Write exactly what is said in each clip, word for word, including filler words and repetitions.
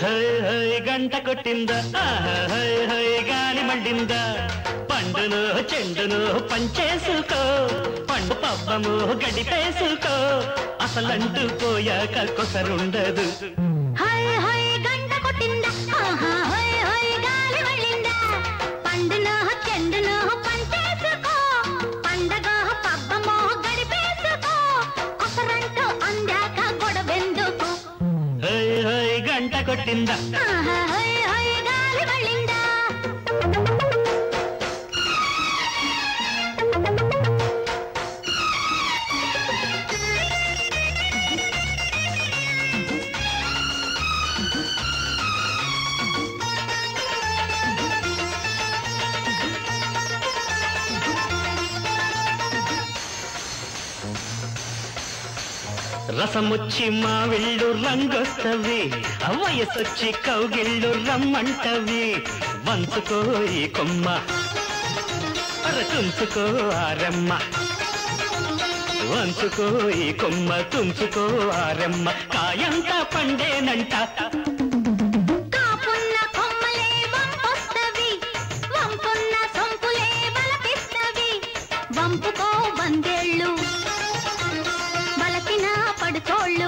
High high గంట కొట్టిందా high high గాలి మండిందా పండును చెండును పంచేసుకో పండు పబ్బము గడిపేసుకో అసలంటూ పోయాక కొసరుండదు హై హై గంట కొట్టిందా హై హై గాలి మండిందా పండును చెండును పంచేసుకో పండగ పబ్బము గడిపేసుకో కొసరంటూ అందాక గొడవెందుకు హై హై గంట కొట్టిందా హై హై గాలి మండిందా రసముచ్చి మా విళ్ళు రంగొస్తవి వయసొచ్చి కౌగిళ్ళు రమ్మంటవి వంచుకో ఈ కొమ్మ తుంచుకో ఆరమ్మ వంచుకో ఈ కొమ్మ తుంచుకో ఆరమ్మ కాయంత పండేనంట కాపున్న కొమ్మలే వంపొస్తవి వంపున్న సొంపులే బలపిస్తవి వంపుకో వందేళ్ళు బలకిన పడుతోళ్ళు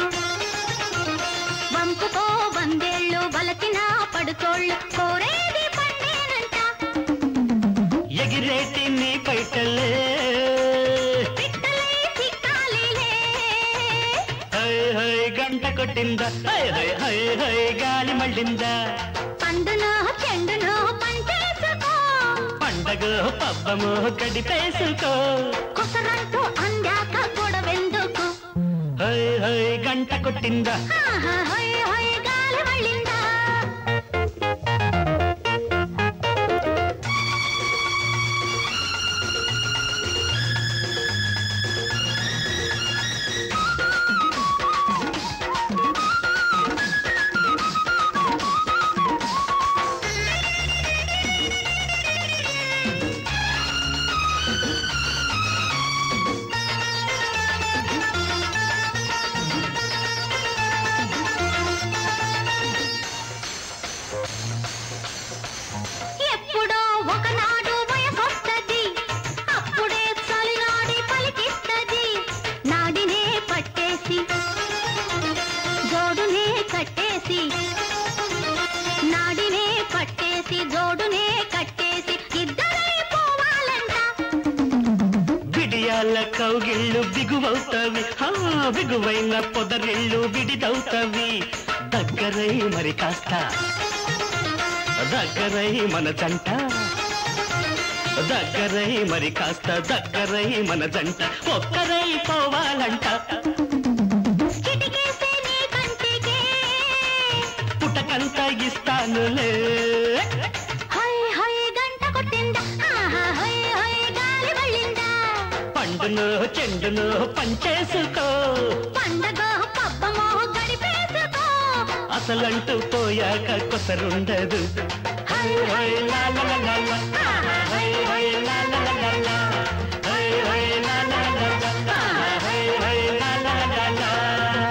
వంపుకో వందేళ్ళు బలకిన పడుతోళ్ళు కోరేది పండేనంట ఎగిరేటి నీ పైటలే పిట్టలే చిక్కాలిలే హై హై గంట కొట్టిందా హై హై హై హై గాలి మళ్ళిందా పండును చెండును పంచేసుకో పండగ పబ్బము గడిపేసుకో కొసరంటూ అందాక గొడవెందుకు హై హై గంట కొట్టిందా హై హై గాలి మళ్ళిందా ఎప్పుడో ఒకనాడు వయసొస్తది అప్పుడే చలినాడి పలికిస్తది నాడినే పట్టేసి జోడునే కట్టేసి నాడినే పట్టేసి జోడునే కట్టేసి ఇద్దరై పోవాలంట బిడియాల కౌగిళ్ళు బిగువవుతవి బిగువైన పొదరిళ్ళు విడిదవుతవి దగ్గరై మరి కాస్త దగ్గరై మన జంట దగ్గరై మరి కాస్త దగ్గరై మన జంట ఒక్కరై పోవాలంట కిటికేసే నీ కంటికే పుటకంత ఇస్తానులే హై హై గంట కొట్టిందా హై హై గాలి మళ్ళిందా పండును చెండును పంచేసుకో పండగ పబ్బమో గడిపేసుకో అసలంటూ పోయాక కొసరుండదు హై హై లా లా లా లా, హై హై లా లా లా లా.